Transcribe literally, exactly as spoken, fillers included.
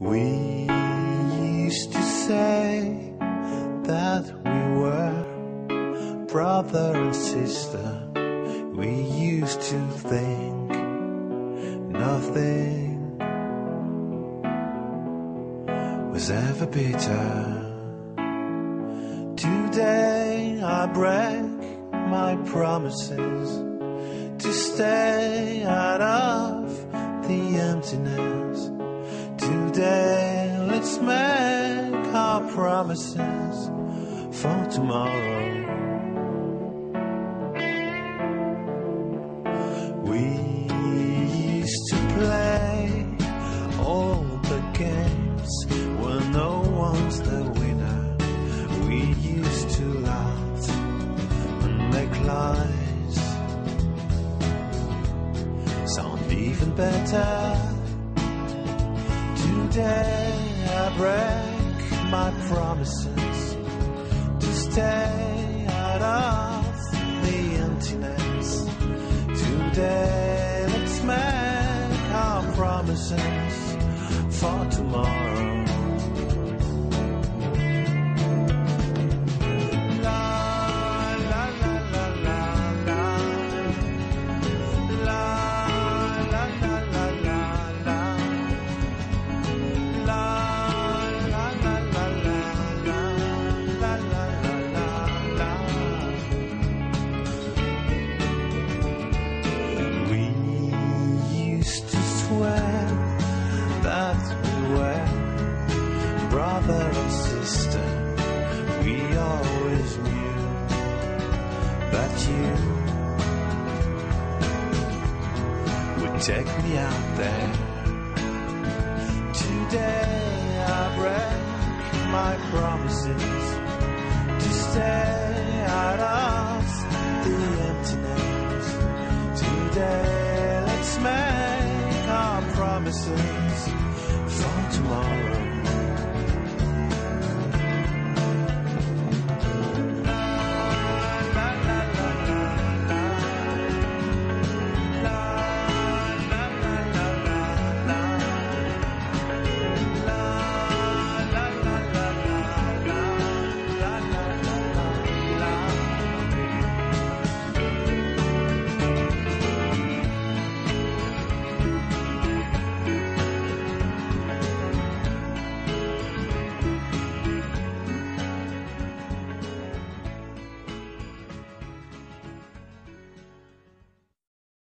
We used to say that we were brother and sister. We used to think nothing was ever bitter. Today I break my promises to stay out of the emptiness. Today let's make our promises for tomorrow. We used to play all the games where no one's the winner. We used to laugh and make lies sound even better. Today I break my promises to stay out of the emptiness. Today let's make our promises for tomorrow. That we were brother and sister. We always knew that you would take me out there. Today I break my promises to stay out of the emptiness. Today let's make our promises for tomorrow.